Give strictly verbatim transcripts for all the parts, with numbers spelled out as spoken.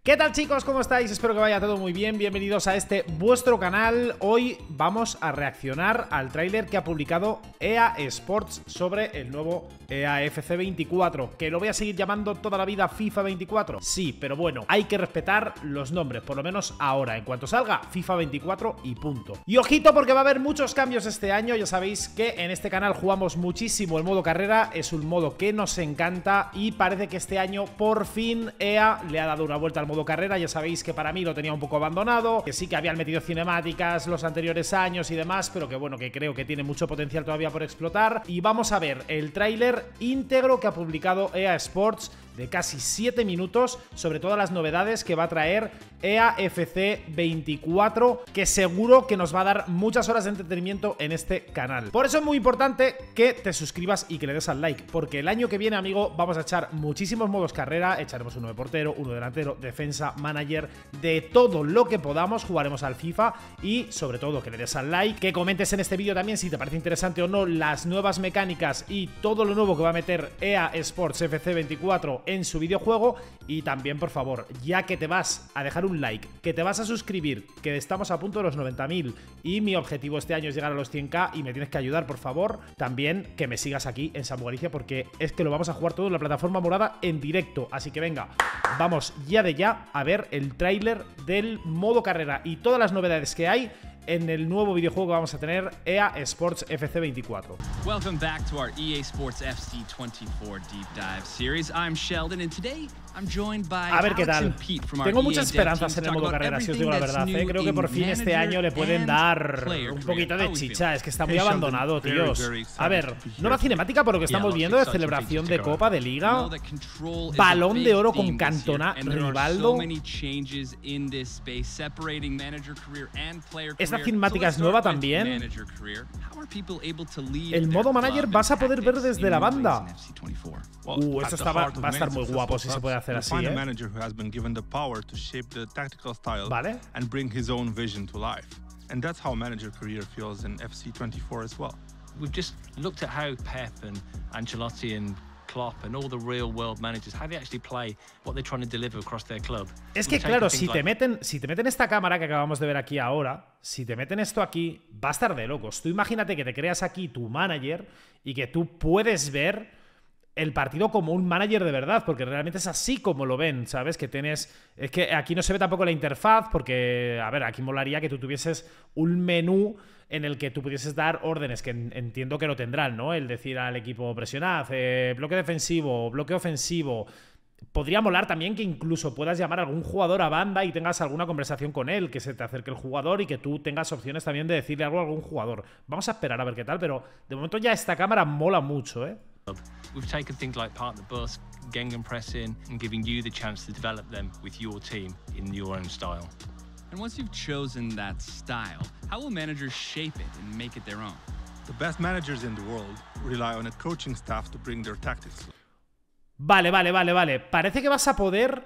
¿Qué tal, chicos? ¿Cómo estáis? Espero que vaya todo muy bien. Bienvenidos a este vuestro canal. Hoy vamos a reaccionar al tráiler que ha publicado E A Sports sobre el nuevo E A F C veinticuatro, que lo voy a seguir llamando toda la vida FIFA veinticuatro. Sí, pero bueno, hay que respetar los nombres, por lo menos ahora, en cuanto salga FIFA veinticuatro y punto. Y ojito, porque va a haber muchos cambios este año. Ya sabéis que en este canal jugamos muchísimo el modo carrera, es un modo que nos encanta y parece que este año por fin E A le ha dado una vuelta al modo carrera. Ya sabéis que para mí lo tenía un poco abandonado, que sí que habían metido cinemáticas los anteriores años y demás, pero que bueno, que creo que tiene mucho potencial todavía por explotar. Y vamos a ver el tráiler íntegro que ha publicado E A Sports de casi siete minutos sobre todas las novedades que va a traer E A F C veinticuatro, que seguro que nos va a dar muchas horas de entretenimiento en este canal. Por eso es muy importante que te suscribas y que le des al like, porque el año que viene, amigo, vamos a echar muchísimos modos carrera. Echaremos uno de portero, uno delantero, defensa, manager, de todo lo que podamos. Jugaremos al FIFA y sobre todo que le des al like, que comentes en este vídeo también si te parece interesante o no las nuevas mecánicas y todo lo nuevo que va a meter E A Sports F C veinticuatro en su videojuego. Y también, por favor, ya que te vas a dejar un like, que te vas a suscribir, que estamos a punto de los noventa mil y mi objetivo este año es llegar a los cien K y me tienes que ayudar, por favor, también que me sigas aquí en Samu Galicia, porque es que lo vamos a jugar todo en la plataforma morada en directo. Así que venga, vamos ya de ya a ver el tráiler del modo carrera y todas las novedades que hay en el nuevo videojuego que vamos a tener, E A Sports F C veinticuatro. Welcome back to our E A Sports F C veinticuatro Deep Dive Series. I'm Sheldon and today I'm joined by A ver qué Alex tal. and Pete from our Tengo E A muchas Dev esperanzas teams en el to modo talk about carrera, si os digo la everything verdad, that's ¿eh? Creo que new por in fin este manager año le pueden and dar player un career. poquito de How we feel? chicha. Es que está muy Hey, Sheldon, abandonado, very, tíos. very A ver, excited to be nueva here. cinemática por lo que Yeah, estamos lots viendo of de exciting celebración features de to go Copa, over. de We Liga. know that control is a Balón big de oro theme con this year, Cantona, and there are Rivaldo. so many changes in this space, separating manager career and player Esta career. cinemática So es nueva let's start with también. manager career. How are people able to lead El their modo club manager and vas a poder ver tactics desde in la new ways banda. in F C veinticuatro? Uh, esto At the está, va, heart of va a estar many muy guapo si se successful puede hacer clubs, así, you'll find ¿eh? a manager who has been given the power to shape the tactical style Vale. and bring his own vision to life. And that's how manager career feels in F C twenty-four as well. We've just looked at how Pep and Ancelotti and Klopp and all the real world managers, how they actually play, what they're trying to deliver across their club. Es que We've taken claro, things si te like- meten, si te meten esta cámara que acabamos de ver aquí ahora, si te meten esto aquí, va a estar de locos. Tú imagínate que te creas aquí tu manager y que tú puedes ver el partido como un manager de verdad, porque realmente es así como lo ven, ¿sabes? Que tienes... Es que aquí no se ve tampoco la interfaz, porque, a ver, aquí molaría que tú tuvieses un menú en el que tú pudieses dar órdenes, que entiendo que lo tendrán, ¿no? El decir al equipo presionad, eh, bloque defensivo, bloque ofensivo. Podría molar también que incluso puedas llamar a algún jugador a banda y tengas alguna conversación con él, que se te acerque el jugador y que tú tengas opciones también de decirle algo a algún jugador. Vamos a esperar a ver qué tal, pero de momento ya esta cámara mola mucho, ¿eh? We've taken things like Park the Bus, Gegenpressing, and giving you the chance to develop them with your team in your own style. And once you've chosen that style, how will managers shape it and make it their own? The best managers in the world rely on a coaching staff to bring their tactics. Vale, vale, vale, vale. Parece que vas a poder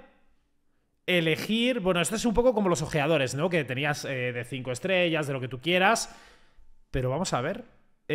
elegir... Bueno, esto es un poco como los ojeadores, ¿no? Que tenías eh, de cinco estrellas, de lo que tú quieras. Pero vamos a ver.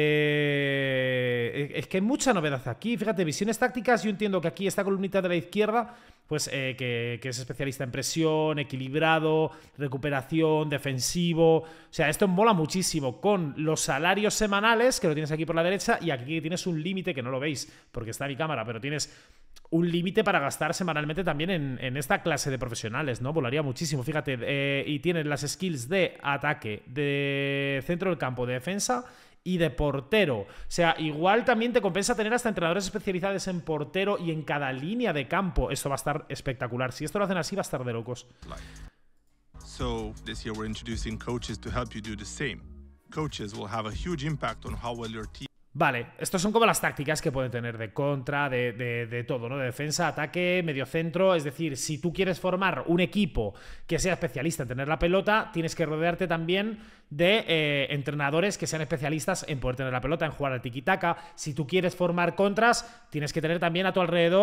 Eh, es que hay mucha novedad aquí. Fíjate, visiones tácticas. Yo entiendo que aquí esta columnita de la izquierda, pues eh, que, que es especialista en presión, equilibrado, recuperación, defensivo. O sea, esto mola muchísimo con los salarios semanales, que lo tienes aquí por la derecha, y aquí tienes un límite que no lo veis porque está mi cámara, pero tienes un límite para gastar semanalmente también en, en esta clase de profesionales, ¿no? Volaría muchísimo, fíjate. Eh, y tienes las skills de ataque, de centro del campo, de defensa y de portero. O sea, igual también te compensa tener hasta entrenadores especializados en portero y en cada línea de campo. Esto va a estar espectacular. Si esto lo hacen así, va a estar de locos. So this year we're introducing coaches to help you do the same. Coaches will have a huge impact on how well your team. Vale, estos son como las tácticas que pueden tener de contra, de, de, de todo, ¿no? De defensa, ataque, medio centro. Es decir, si tú quieres formar un equipo que sea especialista en tener la pelota, tienes que rodearte también de eh, entrenadores que sean especialistas en poder tener la pelota, en jugar al tiki-taka. Si tú quieres formar contras, tienes que tener también a tu alrededor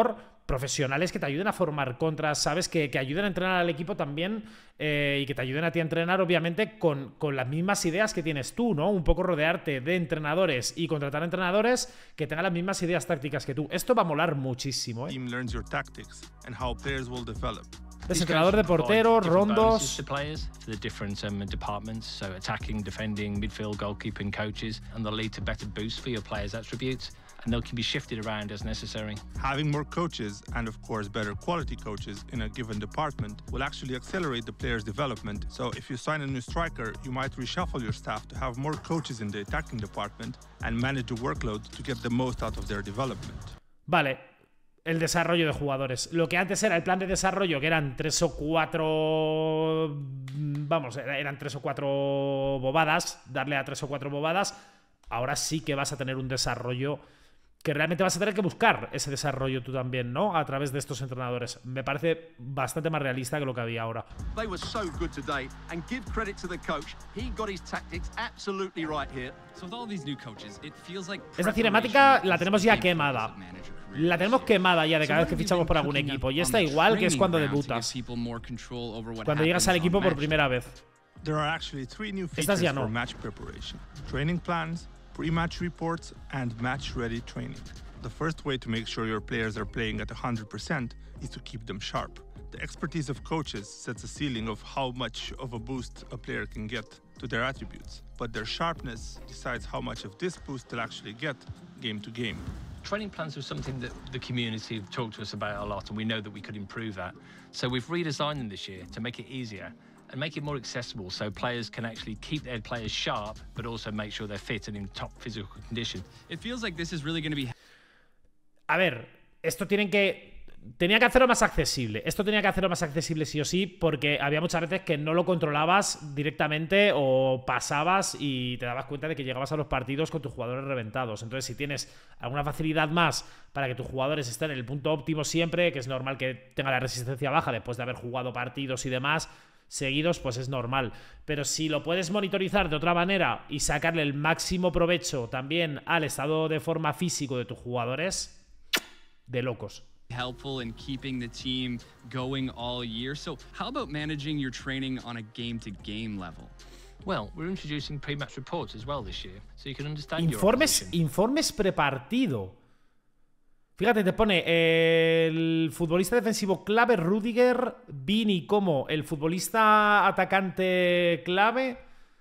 profesionales que te ayuden a formar contras, ¿sabes? Que, que ayuden a entrenar al equipo también eh, y que te ayuden a ti a entrenar, obviamente, con, con las mismas ideas que tienes tú, ¿no? Un poco rodearte de entrenadores y contratar entrenadores que tengan las mismas ideas tácticas que tú. Esto va a molar muchísimo, ¿eh? Team learns your tactics and how players will develop. Desentrenador de porteros, rondos. To players for the different um, departments, so attacking, defending, midfield, goalkeeping, coaches, and they'll lead to better boosts for your players' attributes, and they can be shifted around as necessary. Having more coaches and, of course, better quality coaches in a given department will actually accelerate the player's development. So if you sign a new striker, you might reshuffle your staff to have more coaches in the attacking department and manage the workload to get the most out of their development. Vale. El desarrollo de jugadores. Lo que antes era el plan de desarrollo, que eran tres o cuatro... Vamos, eran tres o cuatro bobadas, darle a tres o cuatro bobadas. Ahora sí que vas a tener un desarrollo que realmente vas a tener que buscar ese desarrollo tú también, ¿no? A través de estos entrenadores. Me parece bastante más realista que lo que había ahora. They were so good today, and give credit to the coach. He got his tactics absolutely right here. So with all these new coaches, it feels like Esta cinemática la tenemos ya quemada. La tenemos quemada ya de cada vez que fichamos por algún equipo. Y esta igual que es cuando debutas. Cuando llegas al equipo por primera vez. There are actually three new Estas features ya no. for match preparation: training plans, pre-match reports, and match-ready training. The first way to make sure your players are playing at one hundred percent is to keep them sharp. The expertise of coaches sets a ceiling of how much of a boost a player can get to their attributes, but their sharpness decides how much of this boost they'll actually get game to game. Training plans was something that the community have talked to us about a lot, and we know that we could improve that. So we've redesigned them this year to make it easier and make it more accessible, so players can actually keep their players sharp, but also make sure they're fit and in top physical condition. It feels like this is really going to be... A ver, esto tienen que... Tenía que hacerlo más accesible. Esto tenía que hacerlo más accesible sí o sí, porque había muchas veces que no lo controlabas directamente o pasabas y te dabas cuenta de que llegabas a los partidos con tus jugadores reventados. Entonces, si tienes alguna facilidad más para que tus jugadores estén en el punto óptimo siempre, que es normal que tenga la resistencia baja después de haber jugado partidos y demás seguidos, pues es normal. Pero si lo puedes monitorizar de otra manera y sacarle el máximo provecho también al estado de forma físico de tus jugadores, de locos. helpful in keeping the team going all year. So how about managing your training on a game-to-game level? Well, we're introducing pre-match reports as well this year, so you can understand Informes, your opposition. informes prepartido. Fíjate, te pone eh, el futbolista defensivo clave Rudiger, Vini como el futbolista atacante clave.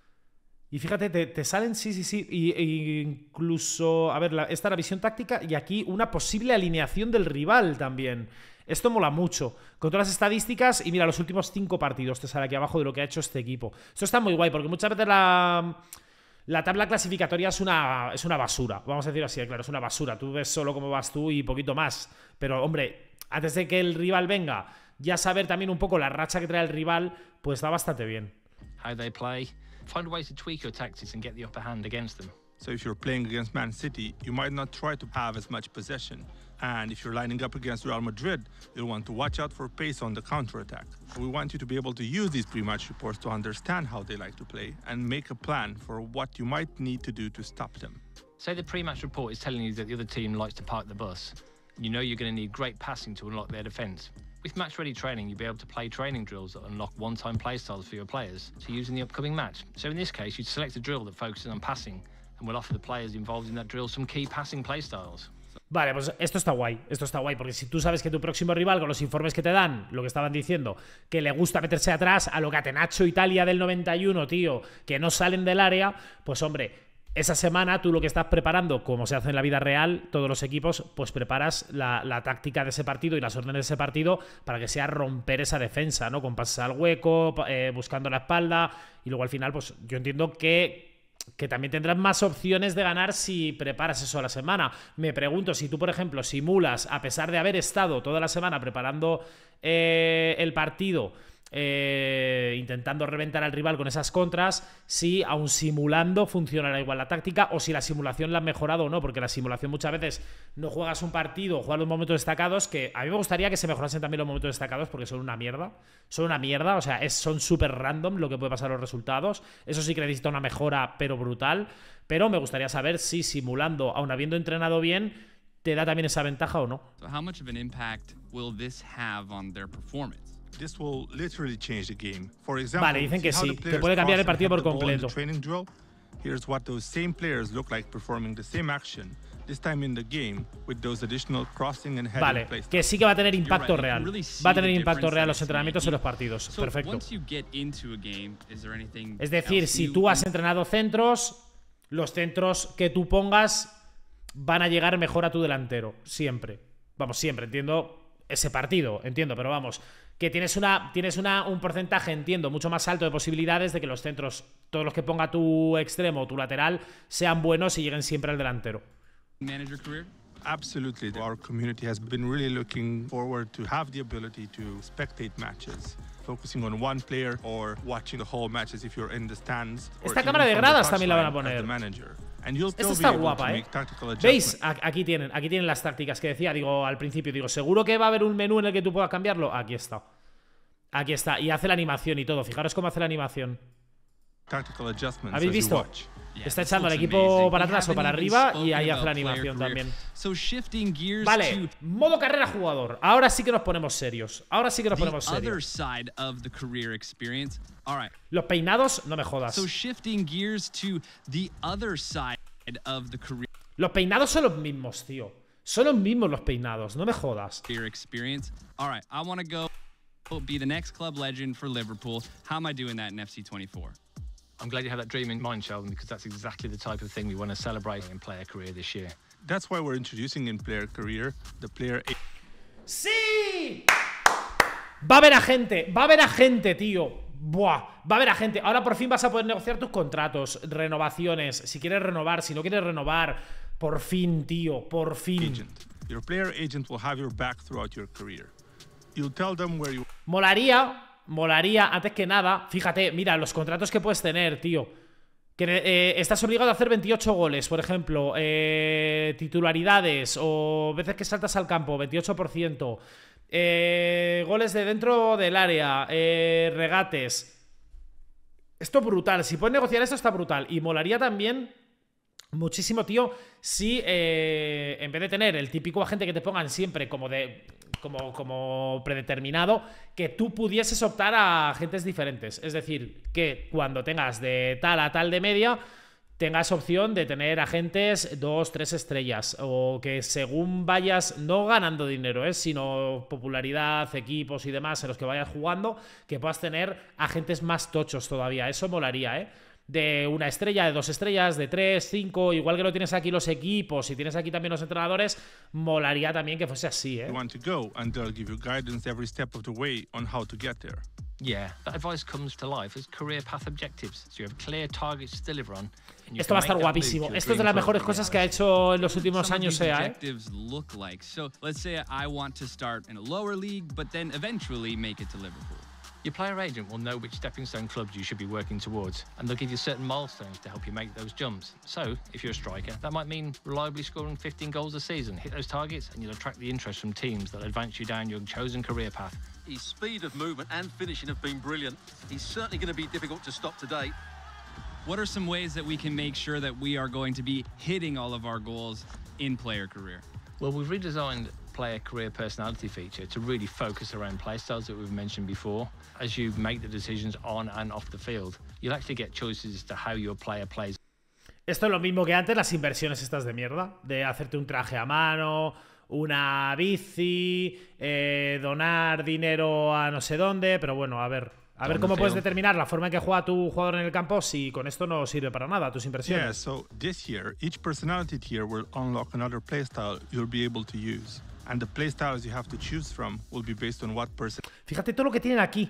Y fíjate, te, te salen, sí, sí, sí, y, y incluso, a ver, la, esta es la visión táctica y aquí una posible alineación del rival también. Esto mola mucho. Con todas las estadísticas y mira, los últimos cinco partidos te sale aquí abajo de lo que ha hecho este equipo. Esto está muy guay porque muchas veces la, la tabla clasificatoria es una, es una basura. Vamos a decir así, claro, es una basura. Tú ves solo cómo vas tú y poquito más. Pero, hombre, antes de que el rival venga, ya saber también un poco la racha que trae el rival, pues está bastante bien. How they play. Find ways to tweak your tactics and get the upper hand against them. So if you're playing against Man City, you might not try to have as much possession. And if you're lining up against Real Madrid, you'll want to watch out for pace on the counter-attack. We want you to be able to use these pre-match reports to understand how they like to play and make a plan for what you might need to do to stop them. Say the pre-match report is telling you that the other team likes to park the bus. You know you're going to need great passing to unlock their defence. With match-ready training, you'll be able to play training drills that unlock one-time playstyles for your players to use in the upcoming match. So in this case, you'd select a drill that focuses on passing and will offer the players involved in that drill some key passing playstyles. Vale, pues esto está guay, esto está guay, porque si tú sabes que tu próximo rival, con los informes que te dan, lo que estaban diciendo, que le gusta meterse atrás a lo Catenaccio Italia del noventa y uno, tío, que no salen del área, pues hombre, esa semana tú lo que estás preparando, como se hace en la vida real, todos los equipos, pues preparas la, la táctica de ese partido y las órdenes de ese partido para que sea romper esa defensa, ¿no? Con pases al hueco, eh, buscando la espalda, y luego al final, pues yo entiendo que que también tendrás más opciones de ganar si preparas eso a la semana. Me pregunto si tú, por ejemplo, simulas, a pesar de haber estado toda la semana preparando eh, el partido, eh, intentando reventar al rival con esas contras, si aun simulando funcionará igual la táctica o si la simulación la han mejorado o no, porque la simulación muchas veces no juegas un partido, juegas los momentos destacados, que a mí me gustaría que se mejorasen también los momentos destacados porque son una mierda, son una mierda, o sea, es, son súper random lo que puede pasar en los resultados. Eso sí que necesita una mejora, pero brutal, pero me gustaría saber si simulando, aun habiendo entrenado bien, te da también esa ventaja o no. So how much of an impact will this have on their performance? This will literally change the game. For example, Vale, dicen que see how sí, the que players puede cambiar el cross and partido por head the ball in the completo. training drill? Here's what those same players look like performing the same action, this time in the game, with those additional crossing and heading Vale, plays. que sí que va a tener You're impacto right, you can real. really see Va a tener the impacto difference real that los it's entrenamientos y making. los partidos. So Perfecto. once you get into a game, is there anything Es decir, else si you tú has can- entrenado centros, los centros que tú pongas van a llegar mejor a tu delantero. Siempre. Vamos, siempre. Entiendo ese partido, entiendo, pero vamos. Que tienes una tienes una, un porcentaje, entiendo, mucho más alto de posibilidades de que los centros, todos los que ponga tu extremo o tu lateral, sean buenos y lleguen siempre al delantero. manage your career? Absolutely. Our community has been really looking forward to have the ability to spectate matches, focusing on one player or watching the whole matches if you're in the stands. or Esta even cámara de from the gradas también la van a touchline as poner. the manager. And you'll still Esta be está able to guapa, ¿eh? make tactical ¿Veis? adjustments. A- Aquí tienen, aquí tienen las tácticas que decía, digo, al principio, digo, ¿seguro que va a haber un menú en el que tú puedas cambiarlo? Aquí está. Aquí está. Y hace la animación y todo. Fijaros cómo hace la animación. Tactical adjustments ¿Habéis as you visto? watch. Yeah, Está this echando al looks equipo amazing. para We atrás o haven't para even arriba y spoken ahí hace la about player animación career. también. So shifting gears Vale, to modo carrera jugador. Ahora sí que nos ponemos serios. Ahora sí que nos the ponemos other serios. side of the career experience. All right. Los peinados, no me jodas. So shifting gears to the other side of the career Los peinados son los mismos, tío. Son los mismos los peinados, no me jodas. experience. All right, I want to go be the next club legend for Liverpool. How am I doing that in F C twenty-four? I'm glad you have that dream in mind, Sheldon, because that's exactly the type of thing we want to celebrate in player career this year. That's why we're introducing in player career the player ¡Sí! Va a haber agente, va a haber agente, tío. Buah, va a haber agente. Ahora por fin vas a poder negociar tus contratos, renovaciones. Si quieres renovar, si no quieres renovar. Por fin, tío, por fin. agent. Your player agent will have your back throughout your career. You'll tell them where you Molaría, molaría, antes que nada. Fíjate, mira, los contratos que puedes tener, tío. Que eh, estás obligado a hacer veintiocho goles, por ejemplo. Eh, titularidades o veces que saltas al campo, veintiocho por ciento. Eh, goles de dentro del área, eh, regates. Esto es brutal. Si puedes negociar esto, está brutal. Y molaría también muchísimo, tío, si eh, en vez de tener el típico agente que te pongan siempre como de como, como predeterminado, que tú pudieses optar a agentes diferentes. Es decir, que cuando tengas de tal a tal de media, tengas opción de tener agentes dos, tres estrellas. O que según vayas, no ganando dinero, ¿eh? sino popularidad, equipos y demás en los que vayas jugando, que puedas tener agentes más tochos todavía. Eso molaría, ¿eh? De una estrella, de dos estrellas, de tres, cinco, igual que lo tienes aquí los equipos y tienes aquí también los entrenadores, molaría también que fuese así, ¿eh? want to go, and they'll give you guidance every step of the way on how to get there. Yeah, that advice comes to life as career path objectives, so you have clear targets to deliver on. and you Esto can va a make estar that move guapísimo. to a Esto es de dream las club mejores in cosas que ha reality. hecho en los últimos Some of años these E A, ¿eh? objectives look like. So let's say I want to start in a lower league, but then eventually make it to Liverpool. Your player agent will know which stepping stone clubs you should be working towards, and they'll give you certain milestones to help you make those jumps. So, if you're a striker, that might mean reliably scoring fifteen goals a season. Hit those targets, and you'll attract the interest from teams that advance you down your chosen career path. His speed of movement and finishing have been brilliant. He's certainly going to be difficult to stop today. What are some ways that we can make sure that we are going to be hitting all of our goals in player career? Well, we've redesigned player career personality feature to really focus around play styles that we've mentioned before. As you make the decisions on and off the field, you'll actually get choices as to how your player plays. Esto es lo mismo que antes, las inversiones estas de mierda, de hacerte un traje a mano, una bici, eh, donar dinero a no sé dónde, pero bueno, a ver, a ver cómo puedes determinar la forma en que juega tu jugador en el campo si con esto no sirve para nada tus Yeah, inversiones. so this year, each personality tier will unlock another playstyle you'll be able to use. And the playstyles you have to choose from will be based on what person Fíjate todo lo que tienen aquí.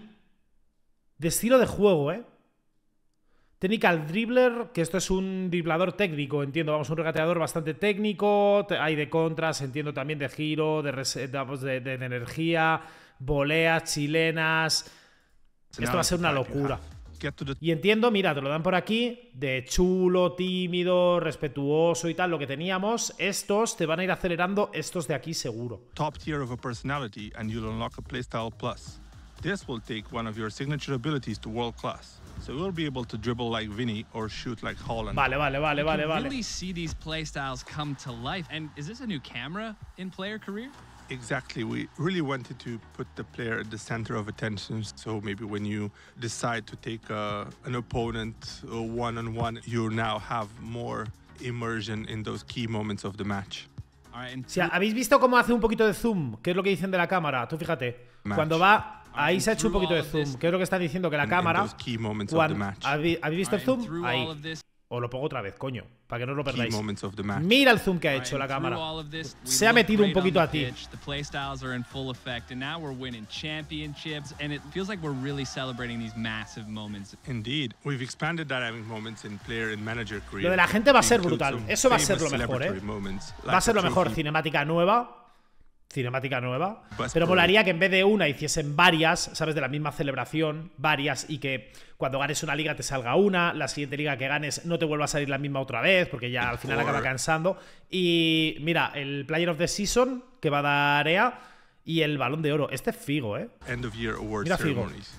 De estilo de juego, ¿eh? Technical Dribbler, que esto es un driblador técnico, entiendo, vamos, un regateador bastante técnico, hay de contras, entiendo también de giro, de, de, de, de energía, voleas chilenas. Esto va a ser una locura. Get to the Y entiendo, mira, te lo dan por aquí, de chulo, tímido, respetuoso y tal, lo que teníamos. Estos te van a ir acelerando, estos de aquí seguro. top tier of a personality and you'll unlock a playstyle plus. This will take one of your signature abilities to world class. So we'll be able to dribble like Vinny or shoot like Haaland. Vale, vale, vale, You vale, can vale. really see these play styles come to life. And is this a new camera in player career? Exactly. We really wanted to put the player at the center of attention. So maybe when you decide to take uh, an opponent uh, one-on-one, you now have more immersion in those key moments of the match. All right, and Si ¿habéis visto cómo hace un poquito de zoom? ¿Qué es lo que dicen de la cámara? Tú fíjate. Match. Cuando va, ahí se ha hecho un poquito de zoom. ¿Qué es lo que están diciendo? Que la In- in cámara. those key moments of cuando- the match. ¿Habéis habéis visto el all right, and zoom? through Ahí. all of this, Os lo pongo otra vez, coño. Para que no os lo Key perdáis. moments of the match. Mira el zoom que ha all right, hecho la and through cámara. all of this, we Se ha look metido un great on poquito the a ti. pitch, the play styles are in full effect, and now we're winning championships, and it feels like we're really celebrating these massive moments. Indeed. We've expanded dynamic moments in player and manager career. Lo de la gente va a to ser include brutal. some Eso va a ser lo famous mejor, ¿eh? celebratory moments, Va a like ser the lo mejor. trophy. Cinemática nueva. Cinemática nueva. Best Pero Pro. molaría que en vez de una hiciesen varias, ¿sabes? De la misma celebración, varias, y que cuando ganes una liga te salga una, la siguiente liga que ganes no te vuelva a salir la misma otra vez, porque ya al final acaba cansando. Y mira, el Player of the Season que va a dar E A y el Balón de Oro. Este es Figo, ¿eh? End of year award Mira Figo. ceremonies.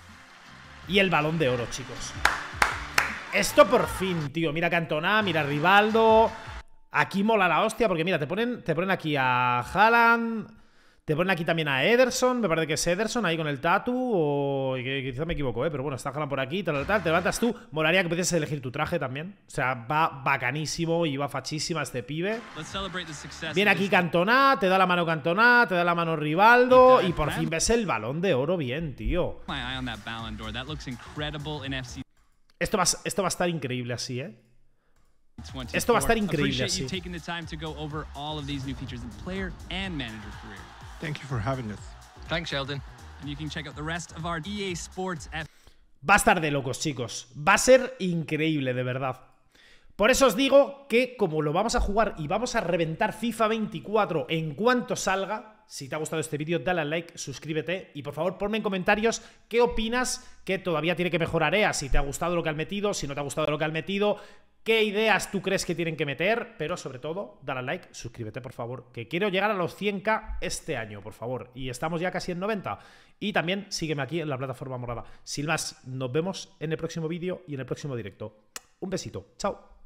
Y el Balón de Oro, chicos. Esto por fin, tío. Mira Cantona, mira Rivaldo. Aquí mola la hostia, porque mira, te ponen, te ponen aquí a Haaland, te ponen aquí también a Ederson, me parece que es Ederson ahí con el tatu, o que, que quizá me equivoco, ¿eh? Pero bueno, está Haaland por aquí, tal, tal, tal, te levantas tú. Molaría que pudieses elegir tu traje también. O sea, va bacanísimo y va fachísima este pibe. Let's celebrate the success. Viene of aquí this- Cantona, te da la mano Cantona, te da la mano Rivaldo, y por fin ves el Balón de Oro bien, tío. My eye on that Ballon d'Or. That looks incredible in F C Esto va, esto va a estar increíble así, ¿eh? twenty-four. Esto va a estar increíble Appreciate you así. taking the time to go over all of these new features in player and manager career. Thank you for having us. Thanks, Sheldon. And you can check out the rest of our E A Sports F Va a estar de locos, chicos. Va a ser increíble, de verdad. Por eso os digo que como lo vamos a jugar y vamos a reventar FIFA veinticuatro en cuanto salga, si te ha gustado este vídeo, dale al like, suscríbete y por favor ponme en comentarios qué opinas que todavía tiene que mejorar E A, si te ha gustado lo que han metido, si no te ha gustado lo que han metido, qué ideas tú crees que tienen que meter, pero sobre todo, dale al like, suscríbete por favor, que quiero llegar a los cien K este año, por favor, y estamos ya casi en noventa. Y también sígueme aquí en la plataforma morada. Sin más, nos vemos en el próximo vídeo y en el próximo directo. Un besito, chao.